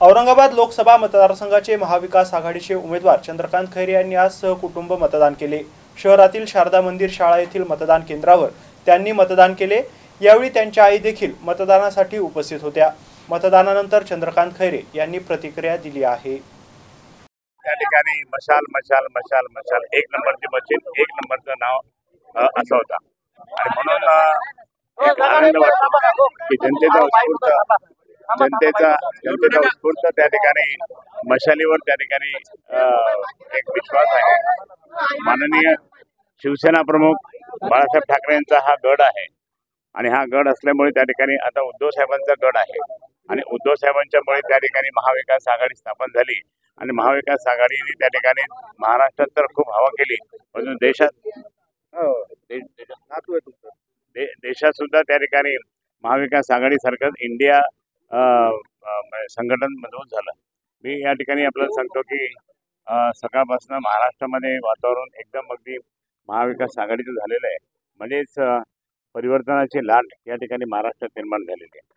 औरंगाबाद लोकसभा मतदारसंघाचे महाविकास आघाडीचे उमेदवार चंद्रकांत खैरे यांनी आज सहकुटुंब मतदान केले। शहरातील शारदा मंदिर शाळा येथील मतदान केंद्रावर त्यांनी मतदान केले। यावेळी त्यांच्या आई देखील मतदानासाठी उपस्थित होत्या। मतदानानंतर चंद्रकांत खैरे यांनी प्रतिक्रिया दिली आहे। त्या ठिकाणी मशाल मशाल मशाल मशाल एक नंबरची मशीन, एक नंबरचं नाव असं होता आणि म्हणून एक आनंद वाटतो की जनतेचा उत्स्फूर्त त्या ठिकाणी मशालीवर त्या ठिकाणी एक विश्वास आहे। माननीय शिवसेना प्रमुख बाळासाहेब ठाकरे यांचा हा गड आहे आणि हा गड असल्यामुळे त्या ठिकाणी आता उद्धव साहेबांचा गड आहे आणि उद्धव साहेबांच्यामुळे त्या ठिकाणी महाविकास आघाडी स्थापन झाली आणि महाविकास आघाडीने त्या ठिकाणी महाराष्ट्रात तर खूप हवा केली, पण देशात सुद्धा त्या ठिकाणी महाविकास आघाडी सारखं इंडिया संघटन मजबूत झालं। मी या ठिकाणी आपल्याला सांगतो की सकाळपासून महाराष्ट्रामध्ये वातावरण एकदम अगदी महाविकास आघाडीचं झालेलं आहे, म्हणजेच परिवर्तनाची लाट या ठिकाणी महाराष्ट्रात निर्माण झालेली आहे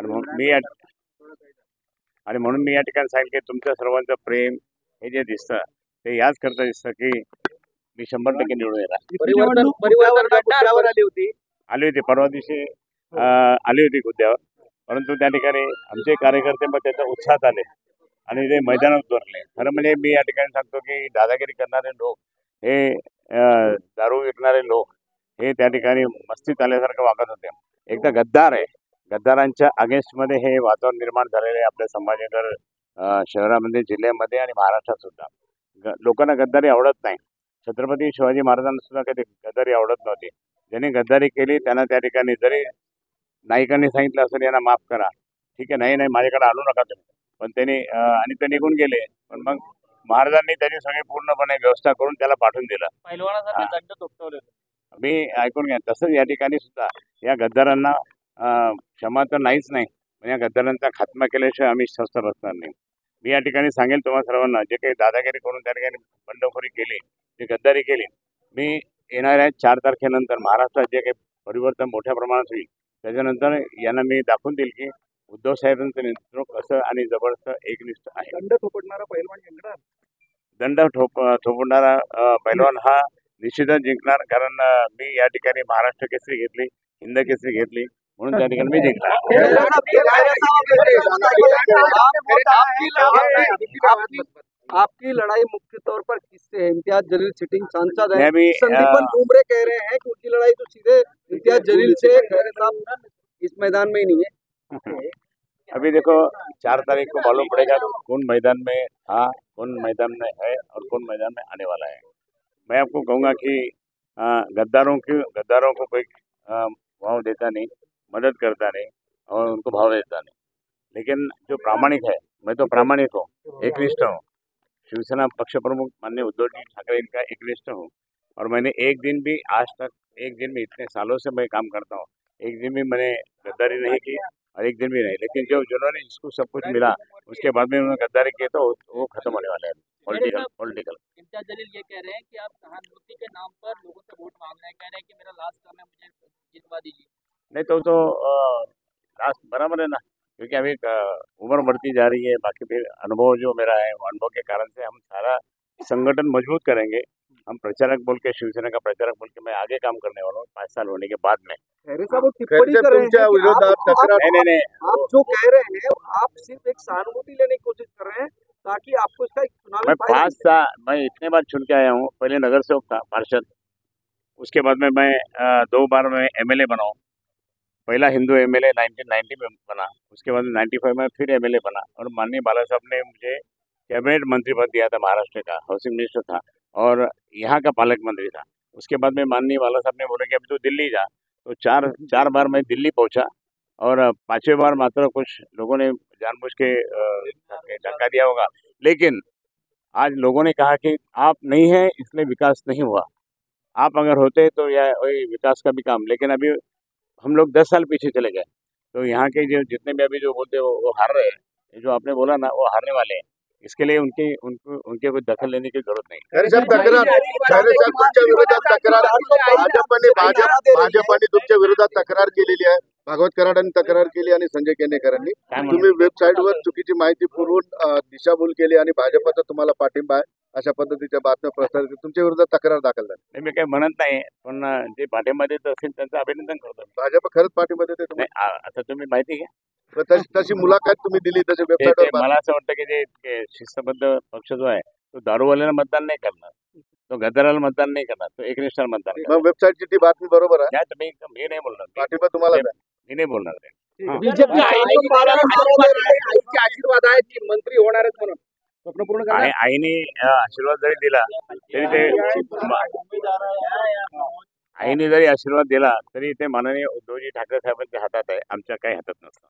आणि म्हणून मी या ठिकाणी सांगेन की तुमच्या सर्वांचं प्रेम हे जे दिसतं ते याच करता दिसतं की मी 100% निवडून येणार। आली होती परवा दिवशी आली होती मुद्द्यावर, परंतु त्या ठिकाणी आमचे कार्यकर्ते मग त्याच्या उत्साहात आले आणि ते मैदानात उतरले। खरं म्हणजे मी या ठिकाणी सांगतो की दादागिरी करणारे लोक, हे दारू विकणारे लोक हे त्या ठिकाणी मस्तीत आल्यासारखं वागत होते। एकदा गद्दार आहे, गद्दारांच्या अगेन्स्टमध्ये हे वातावरण निर्माण झालेलं आहे आपल्या संभाजीनगर शहरामध्ये, जिल्ह्यामध्ये आणि महाराष्ट्रात सुद्धा। लोकांना गद्दारी आवडत नाही। छत्रपती शिवाजी महाराजांना सुद्धा कधी गद्दारी आवडत नव्हती। ज्यांनी गद्दारी केली त्यांना त्या ठिकाणी जरी नायकांनी सांगितलं असेल यांना माफ करा, ठीक आहे, नाही माझ्याकडे आणू नका तुम्ही, पण त्यांनी आणि ते निघून गेले। पण मग महाराजांनी त्यांनी सगळे पूर्णपणे व्यवस्था करून त्याला पाठवून दिलं। मी ऐकून घ्या, तसंच या ठिकाणी सुद्धा या गद्दारांना क्षमा तर नाहीच नाही, पण या गद्दारांचा खात्मा केल्याशिवाय आम्ही स्वस्थ बसणार नाही। मी या ठिकाणी सांगेल तुम्हा सर्वांना, जे काही दादागिरी करून त्या ठिकाणी बंडखोरी केली, जी गद्दारी केली, मी येणाऱ्या 4 तारखेनंतर महाराष्ट्रात जे काही परिवर्तन मोठ्या प्रमाणात होईल त्याच्यानंतर यांना मी दाखवून देईल की उद्धव साहेबांचं नेतृत्व कसं आणि जबरदस्त एकनिष्ठ आहे। दंड थोपटणारा पैलवान जिंकणार, दंड थोपणारा पैलवान हा निश्चितच जिंकणार, कारण मी या ठिकाणी महाराष्ट्र केसरी घेतली, हिंद केसरी घेतली, म्हणून त्या ठिकाणी मी जिंकणार। आपकी लड़ाई मुख्य तौर पर किससे है? इम्तियाज जलील सिटिंग सांसद है, संदीपन बुमरे कह रहे हैं कि उनकी लड़ाई तो सीधे इम्तियाज जलील से, खैरे साहब इस मैदान में ही नहीं है। अभी देखो 4 तारीख को मालूम पड़ेगा कौन मैदान में था, कौन मैदान में है और कौन मैदान में आने वाला है। मैं आपको कहूँगा कि गद्दारों को कोई भाव देता नहीं, मदद करता नहीं और उनको भाव देता नहीं, लेकिन जो प्रामाणिक है, मैं तो प्रामाणिक हूँ, एकनिष्ठ हूँ, शिवसेना पक्ष प्रमुख माननीय उद्धव जी ठाकरे इनका एकनिष्ठ हूँ और मैंने एक दिन भी आज तक, एक दिन भी इतने सालों से मैं काम करता हूँ, एक दिन भी मैंने गद्दारी नहीं की और एक दिन भी नहीं, लेकिन जिन्होंने जिसको सब कुछ मिला उसके बाद में उन्होंने गद्दारी की तो वो खत्म होने वाले हैं। पॉलिटिकल इम्तियाज जलील ये कह रहे हैं कि आप सहानुभूति के नाम पर लोगों से वोट मांग रहे हैं, कह रहे हैं कि मेरा लास्ट टर्म है, मुझे जितवा दीजिए। नहीं तो लास्ट बराबर है ना, क्योंकि अभी उम्र बढ़ती जा रही है, बाकी फिर अनुभव जो मेरा है वो अनुभव के कारण से हम सारा संगठन मजबूत करेंगे। हम प्रचारक बोल के, शिवसेना का प्रचारक बोल के मैं आगे काम करने वाला हूँ 5 साल होने के बाद में। खैरे साहब टिप्पणी कर रहे हैं, नहीं, आप जो कह रहे हैं आप सिर्फ एक सहानुभूति लेने की कोशिश कर रहे हैं ताकि आपको इसका चुनाव मैं 5 साल, मैं इतने बार चुन के आया हूँ। पहले नगर सेवक था, पार्षद, उसके बाद में मैं 2 बार मैं MLA बना हूँ। पहला हिंदू MLA 1990 में बना, उसके बाद 95 में फिर MLA बना और माननीय बाला साहब ने मुझे कैबिनेट मंत्री पद दिया था, महाराष्ट्र का हाउसिंग मिनिस्टर था और यहाँ का पालक मंत्री था। उसके बाद में माननीय बाला साहब ने बोला कि अभी तो दिल्ली जा, तो 4 बार मैं दिल्ली पहुँचा और 5वें बार मात्र कुछ लोगों ने जानबूझ के धक्का दिया होगा, लेकिन आज लोगों ने कहा कि आप नहीं हैं इसलिए विकास नहीं हुआ, आप अगर होते तो यह विकास का भी काम, लेकिन अभी हम लोग 10 साल पीछे चले गए। तो यहाँ के जो जितने भी अभी जो बोलते हैं वो हार रहे हैं, जो आपने बोला ना वो हारने वाले हैं, इसके लिए उनके कोई दखल लेने की जरूरत नहीं। भाजपने तुमच्या विरोधात तक्रार केलेली आहे, भागवत कराडांनी तक्रार केली आणि संजय केनेकरांनी काय म्हणून? तुम्ही वेबसाईटवर चुकीची माहिती पुरवून दिशाभूल केली आणि भाजपचा तुम्हाला पाठिंबा आहे अशा पद्धतीच्या बातम्या प्रसारित केल्या. तुमच्या विरोधात तक्रार दाखल झाली. नाही, मी काही म्हणत नाही, पण जे पाठिंबा देत असतील त्यांचं अभिनंदन करतो मी. भाजप खरंच पाठिंबा देते नाही, तुम्हाला? आता तुम्ही माहिती घ्या. तशी मुलाखत तुम्ही दिली त्याच्या ते वेबसाईटवर. मला असं वाटतं की जे शिस्तबद्ध पक्ष जो आहे तो दारूवाल्याला मतदान नाही करणार, तो गद्दाराला मतदान नाही करणार, तो एकनिष्ठाला मतदान करणार. मग वेबसाईटची ती बातमी बरोबर आहे. या तुम्ही मी नाही बोलणार, पाठिंबा तुम्हाला द्या. मी नाही बोलणार ते. बीजेपी आशीर्वाद आहेत की मंत्री होणार आहेत म्हणून स्वप्न पूर्ण करणार. आईने आशीर्वाद जरी दिला तरी ते आईने जरी आशीर्वाद दिला तरी ते माननीय उद्धवजी ठाकरे साहेबांच्या हातात आहे, आमच्या काही हातात नसतं.